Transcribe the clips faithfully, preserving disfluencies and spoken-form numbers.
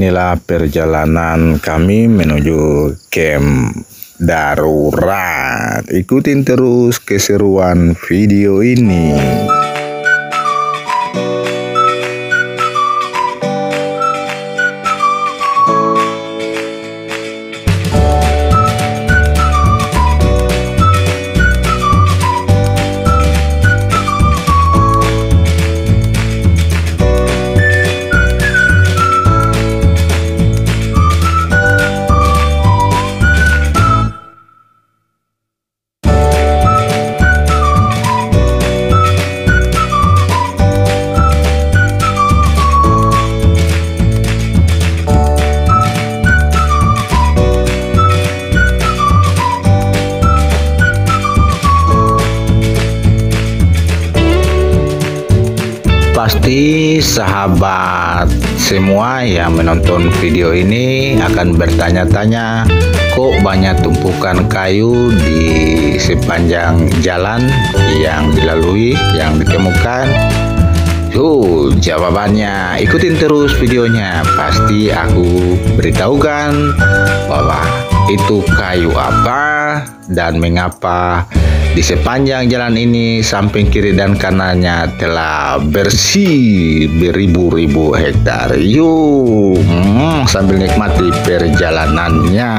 inilah perjalanan kami menuju camp darurat. Ikutin terus keseruan video ini. Pasti sahabat semua yang menonton video ini akan bertanya-tanya, kok banyak tumpukan kayu di sepanjang jalan yang dilalui, yang ditemukan? Tuh jawabannya, ikutin terus videonya. Pasti aku beritahukan bahwa itu kayu apa dan mengapa di sepanjang jalan ini samping kiri dan kanannya telah bersih beribu-ribu hektar. Yuk hmm, sambil nikmati perjalanannya.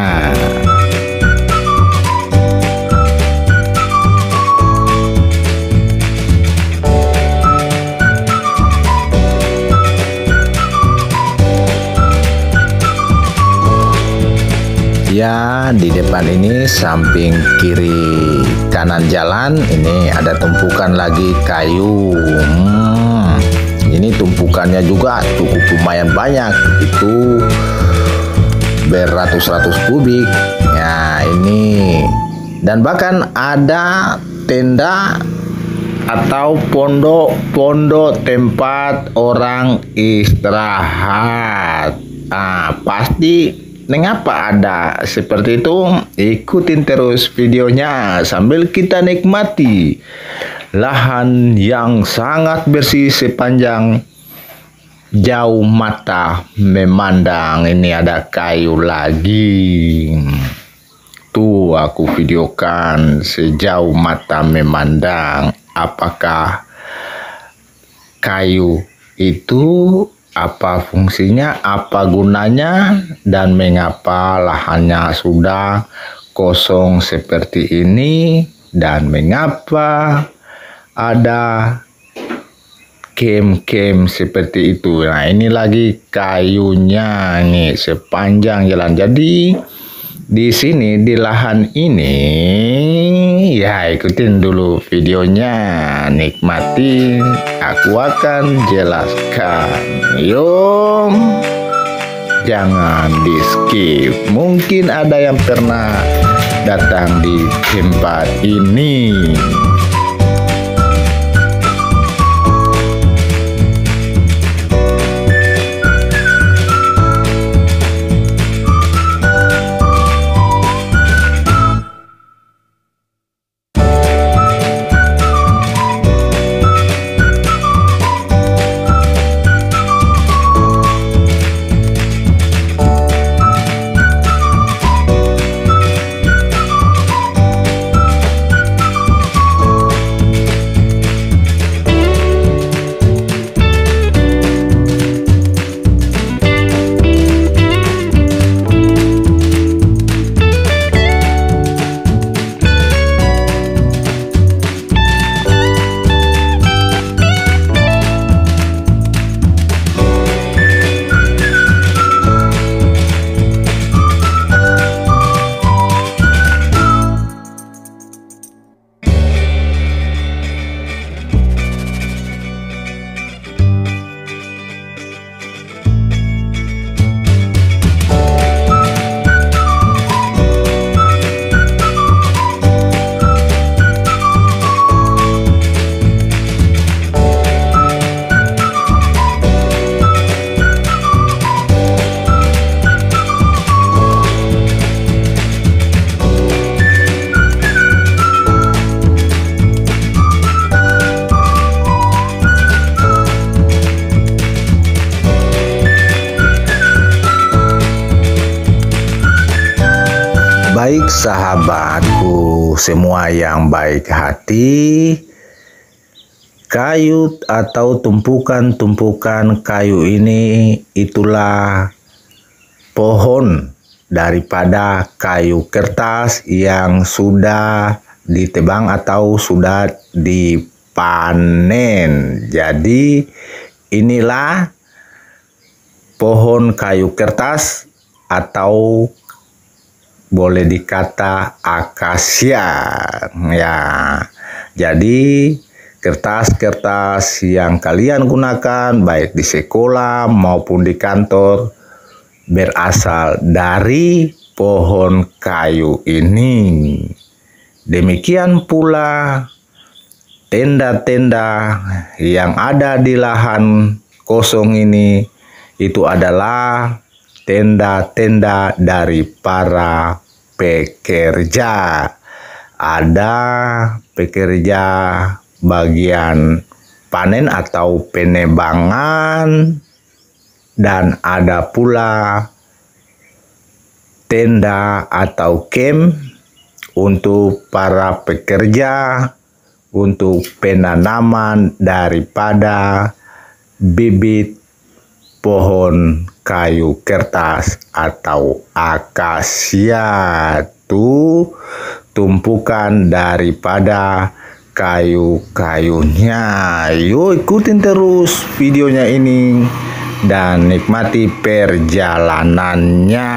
Ya, di depan ini samping kiri kanan jalan ini ada tumpukan lagi kayu. Hmm, ini tumpukannya juga cukup lumayan banyak, itu beratus-ratus kubik. Ya, ini dan bahkan ada tenda atau pondok-pondok tempat orang istirahat. Ah, pasti mengapa ada seperti itu? Ikutin terus videonya sambil kita nikmati lahan yang sangat bersih sepanjang jauh mata memandang. Ini ada kayu lagi. Tuh aku videokan sejauh mata memandang. Apakah kayu itu apa fungsinya, apa gunanya, dan mengapa lahannya sudah kosong seperti ini, dan mengapa ada kem-kem seperti itu. Nah, ini lagi kayunya nih sepanjang jalan. Jadi di sini di lahan ini ya ikutin dulu videonya, nikmati, aku akan jelaskan. Yuk, jangan di skip. Mungkin ada yang pernah datang di tempat ini. Baik sahabatku semua yang baik hati, kayu atau tumpukan-tumpukan kayu ini itulah pohon daripada kayu kertas yang sudah ditebang atau sudah dipanen. Jadi inilah pohon kayu kertas atau boleh dikata akasia ya. Jadi kertas-kertas yang kalian gunakan baik di sekolah maupun di kantor berasal dari pohon kayu ini. Demikian pula tenda-tenda yang ada di lahan kosong ini itu adalah tenda-tenda dari para pekerja. Ada pekerja bagian panen atau penebangan, dan ada pula tenda atau camp untuk para pekerja untuk penanaman daripada bibit pohon kayu kertas atau akasia, tuh tumpukan daripada kayu-kayunya. Yuk ikutin terus videonya ini dan nikmati perjalanannya.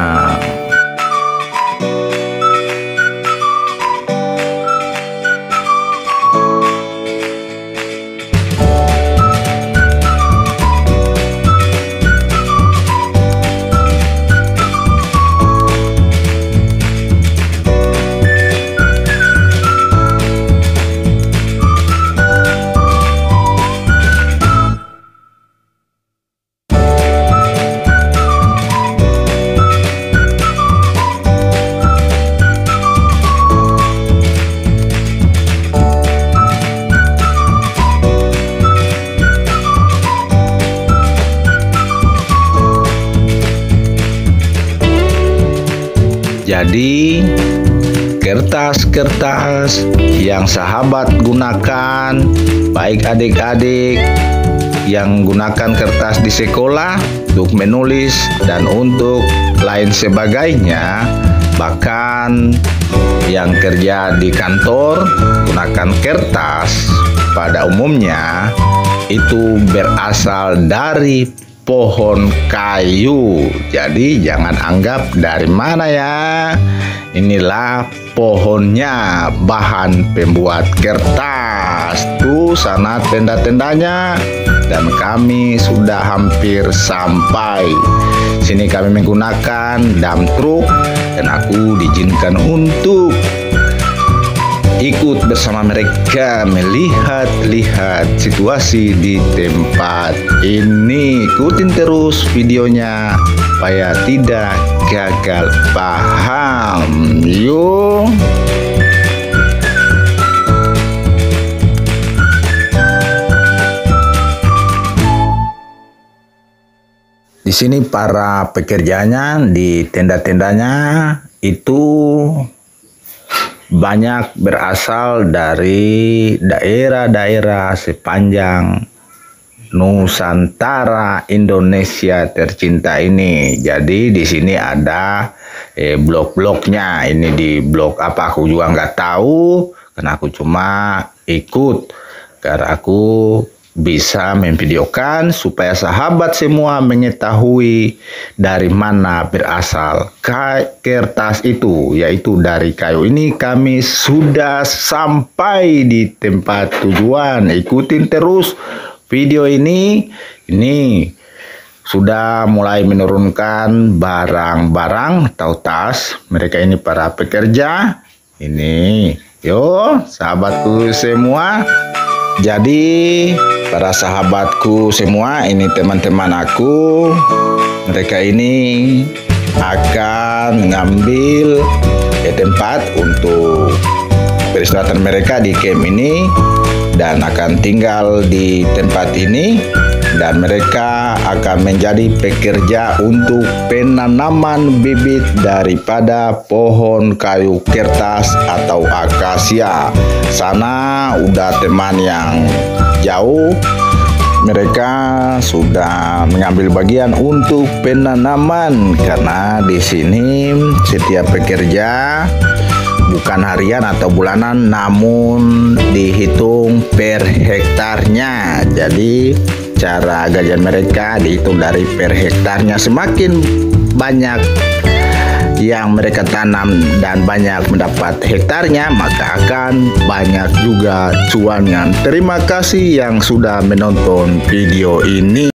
Jadi kertas-kertas yang sahabat gunakan, baik adik-adik yang gunakan kertas di sekolah untuk menulis dan untuk lain sebagainya, bahkan yang kerja di kantor gunakan kertas pada umumnya itu berasal dari pohon kayu. Jadi jangan anggap dari mana ya. Inilah pohonnya, bahan pembuat kertas. Tuh sana tenda-tendanya dan kami sudah hampir sampai. Sini kami menggunakan dump truck dan aku diizinkan untuk ikut bersama mereka melihat-lihat situasi di tempat ini. Ikutin terus videonya supaya tidak gagal paham. Yuk. Di sini para pekerjanya di tenda-tendanya itu banyak berasal dari daerah-daerah sepanjang Nusantara Indonesia tercinta ini. Jadi di sini ada eh, blok-bloknya. Ini di blok apa aku juga nggak tahu, karena aku cuma ikut karena aku bisa memvideokan supaya sahabat semua mengetahui dari mana berasal kertas itu, yaitu dari kayu ini. Kami sudah sampai di tempat tujuan. Ikutin terus video ini. Ini sudah mulai menurunkan barang-barang atau tas. Mereka ini para pekerja. Ini, yo sahabatku semua. Jadi para sahabatku semua, ini teman-teman aku, mereka ini akan mengambil eh, tempat untuk peristirahatan mereka di camp ini dan akan tinggal di tempat ini dan mereka akan menjadi pekerja untuk penanaman bibit daripada pohon kayu kertas atau akasia. Sana udah teman yang jauh, mereka sudah mengambil bagian untuk penanaman karena di sini setiap pekerja bukan harian atau bulanan, namun dihitung per hektarnya. Jadi cara gajian mereka dihitung dari per hektarnya. Semakin banyak yang mereka tanam dan banyak mendapat hektarnya, maka akan banyak juga cuannya. Terima kasih yang sudah menonton video ini.